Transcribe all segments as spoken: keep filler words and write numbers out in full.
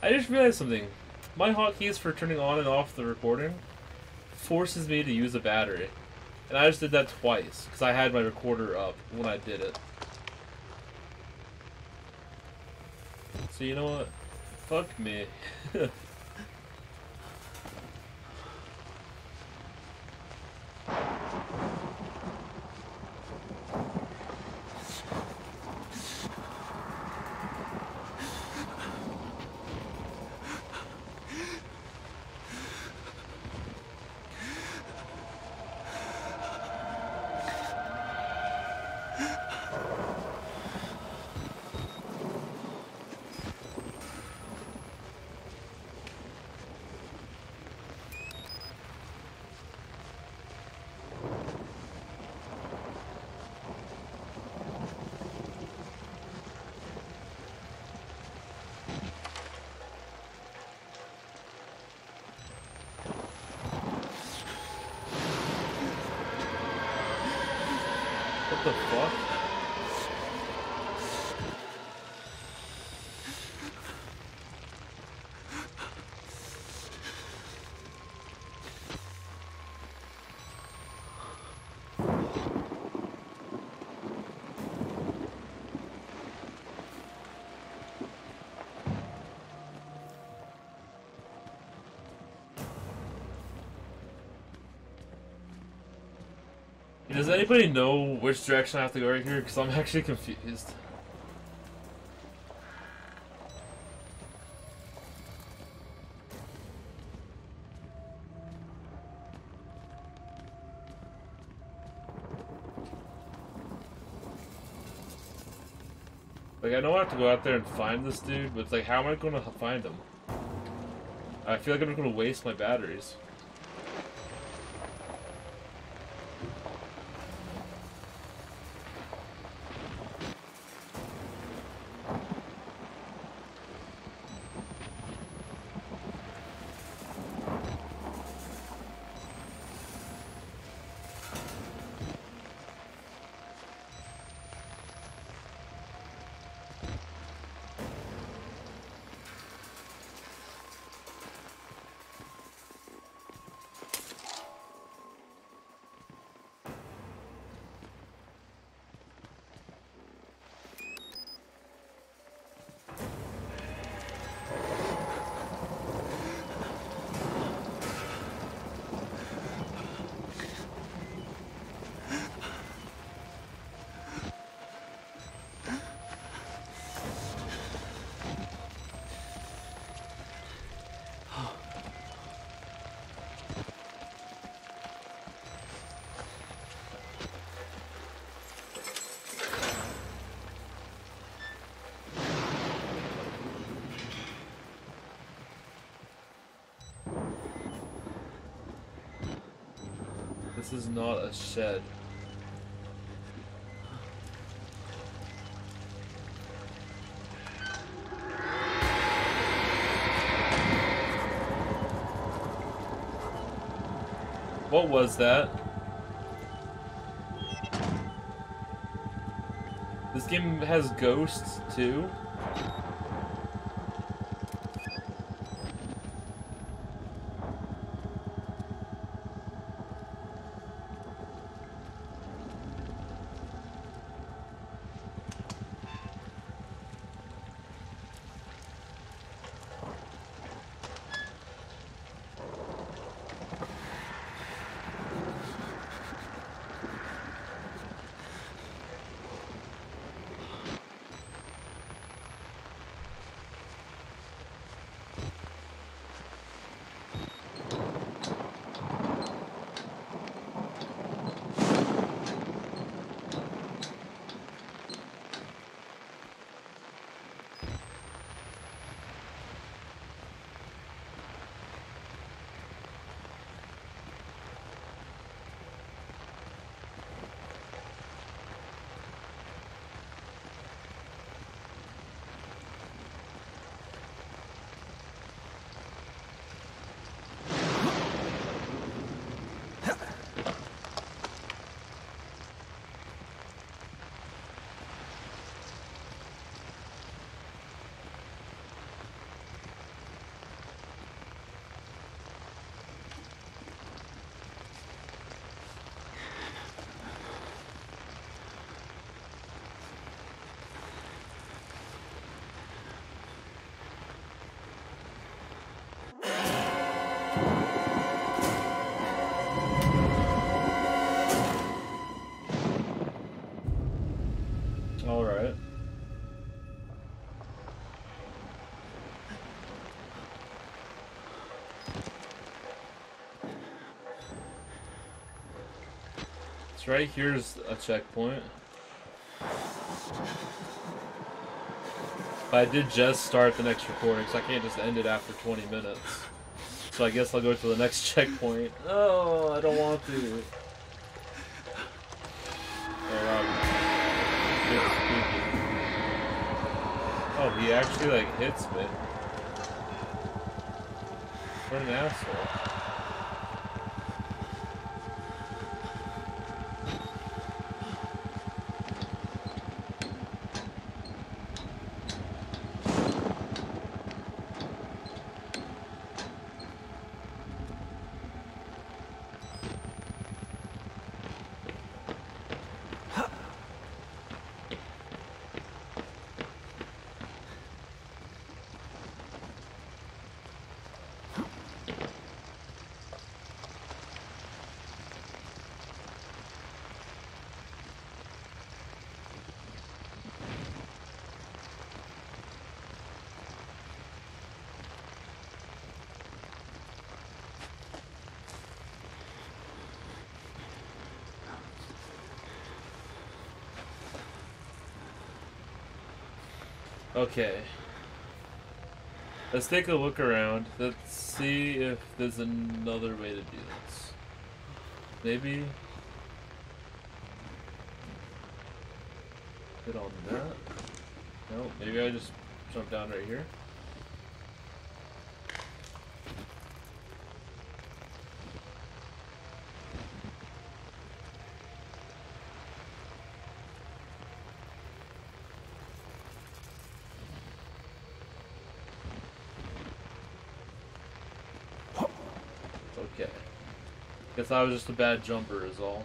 I just realized something. My hotkeys for turning on and off the recording forces me to use a battery. And I just did that twice, because I had my recorder up when I did it. So you know what? Fuck me. What the fuck? Does anybody know which direction I have to go right here? Because I'm actually confused. Like, I know I have to go out there and find this dude, but it's like, how am I going to find him? I feel like I'm going to waste my batteries. This is not a shed. What was that? This game has ghosts too? So right here's a checkpoint. But I did just start the next recording, so I can't just end it after twenty minutes. So I guess I'll go to the next checkpoint. Oh, I don't want to. Oh, wow. Oh, he actually, like, hits me. What an asshole. Okay. Let's take a look around. Let's see if there's another way to do this. Maybe... hit on that? No, maybe I just jump down right here. Okay. Guess I was just a bad jumper is all.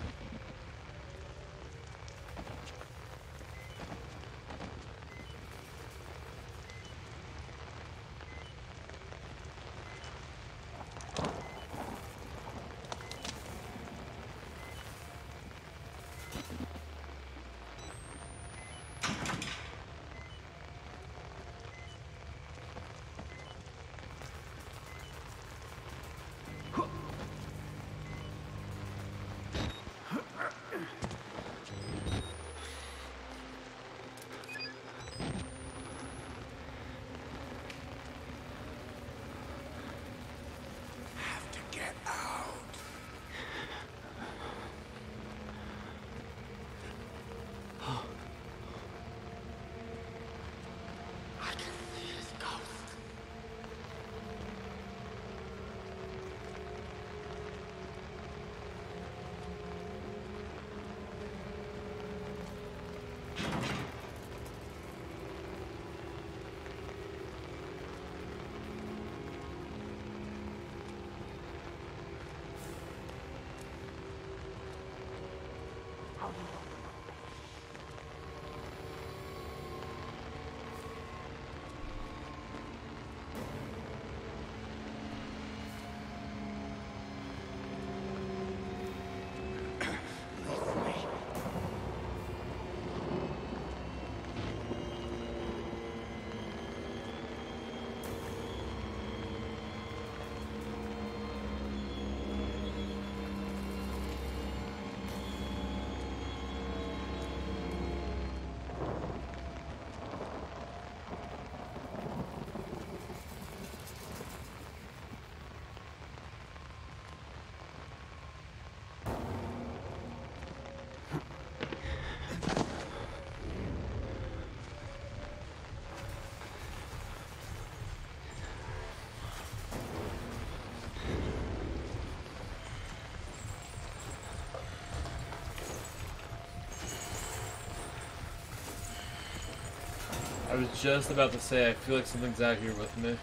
I was just about to say, I feel like something's out here with me.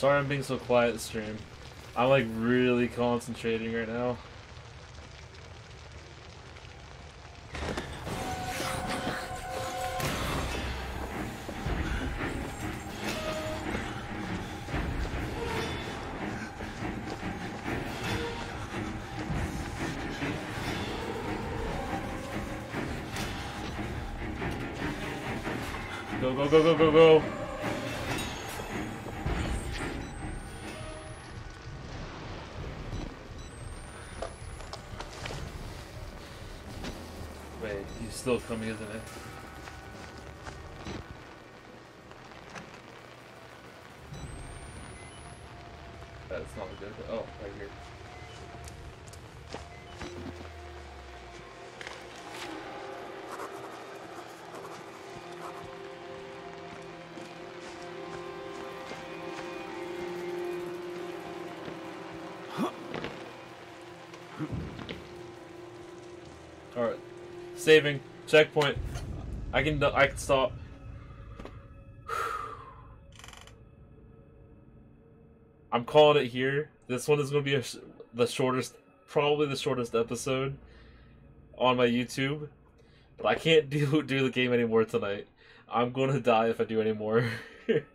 Sorry I'm being so quiet stream. I'm like really concentrating right now. Go, go, go, go, go, go. Wait, he's still coming, isn't it? That's not good. Oh, right here. Alright. Saving. Checkpoint. I can I can stop. I'm calling it here. This one is going to be a sh the shortest, probably the shortest episode on my YouTube. But I can't do do the game anymore tonight. I'm going to die if I do any more.